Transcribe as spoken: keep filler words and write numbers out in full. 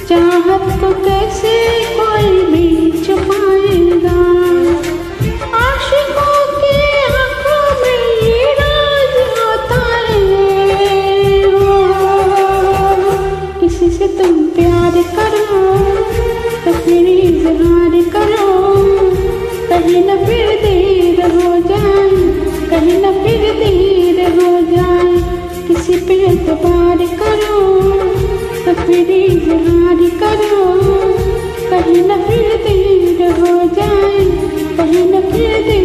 चाहत को कैसे कोई भी छुपाएगा, आशिकों के आँखों में ये राज होता है। हो किसी से तुम प्यार करो तो फिर इजहार करो, कहीं न फिर देर हो जाए, कहीं न फिर देर हो जाए। किसी पे एतबार करो तो फिर इजहार करो, कहीं न फिर देर हो जाए, कहीं न फिर देर